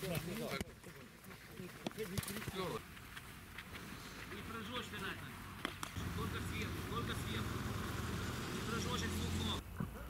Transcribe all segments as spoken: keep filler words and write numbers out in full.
Не прыжешь, Финальна. Только сверху, только сверху. Не прыжешь, слухом.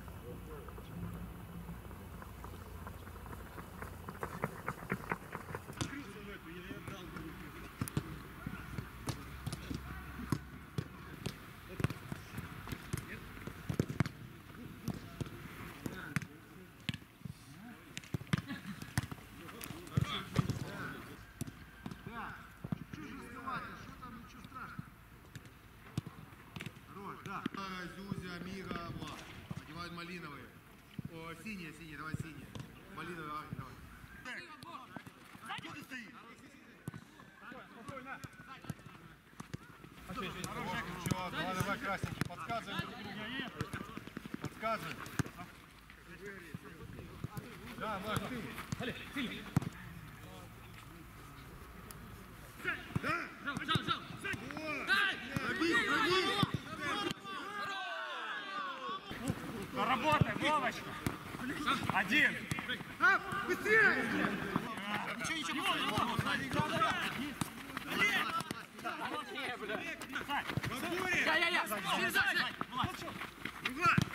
Да. Зюзя, Мира, Влад. Одевают малиновые. О, синие, синие, давай синие. Малиновые, давай, давай. Кто ты стоишь? Хорошо, давай, давай, красненький. Подсказывай друг другу. Подсказывай. Да, Влад, ты. Да! Жал, жал, жал! Дай! Пробей, пробей! Работай, Вовочка! Один! Быстрее! Ничего, ничего, Я-я-я! ничего!